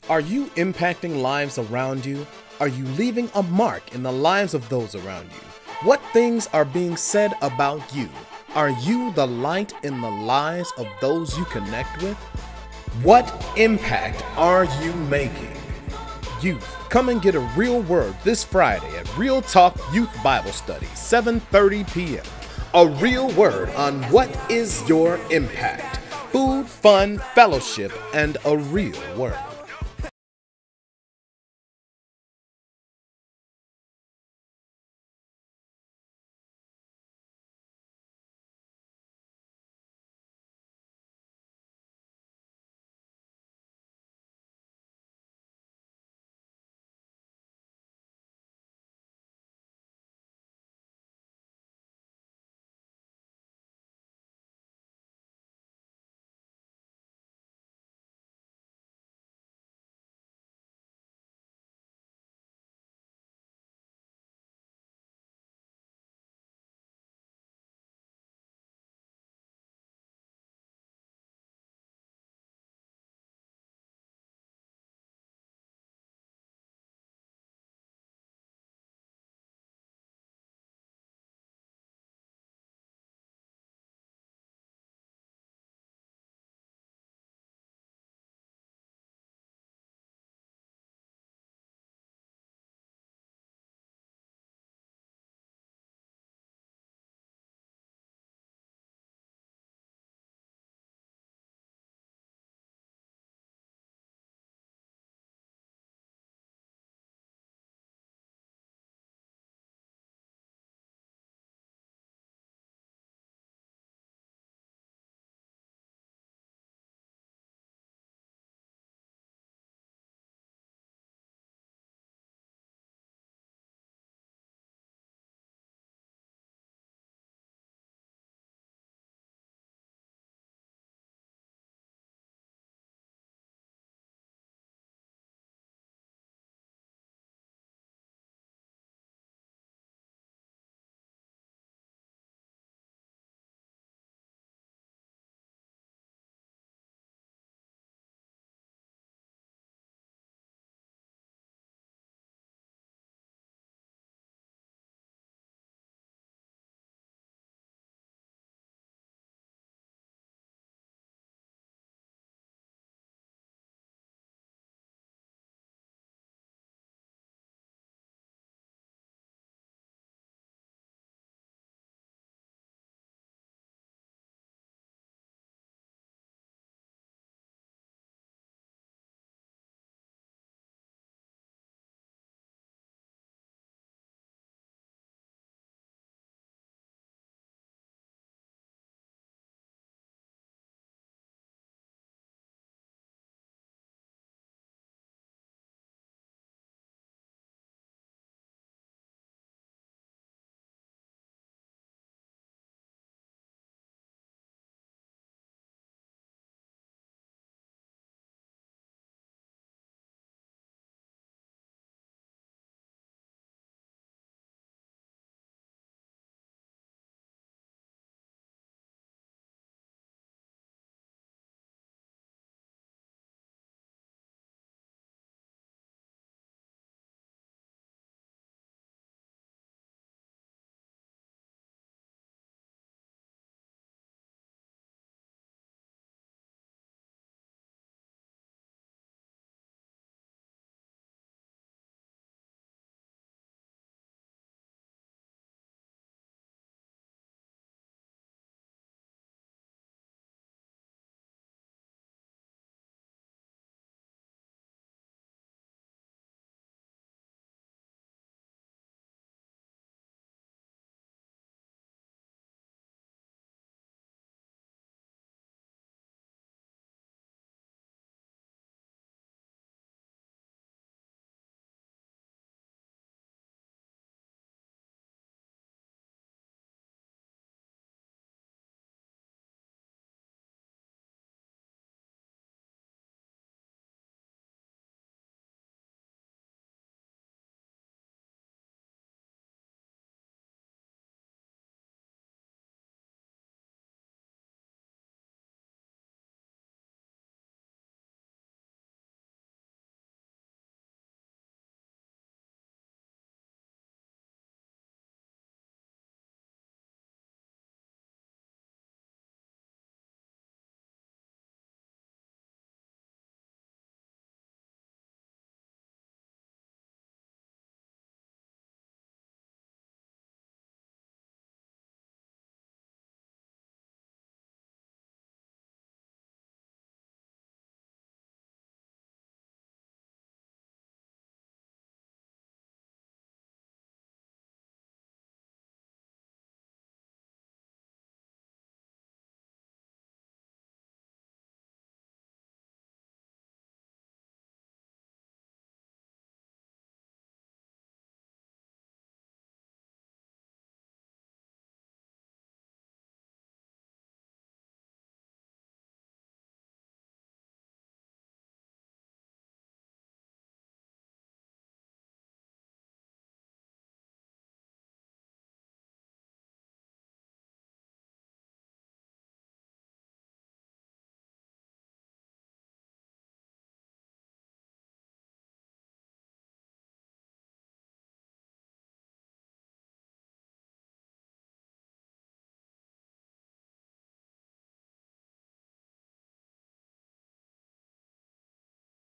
Are you impacting lives around you? Are you leaving a mark in the lives of those around you? What things are being said about you? Are you the light in the lives of those you connect with? What impact are you making? Youth, come and get a real word this Friday at Real Talk Youth Bible Study, 7:30 p.m. A real word on what is your impact. Food, fun, fellowship, and a real word.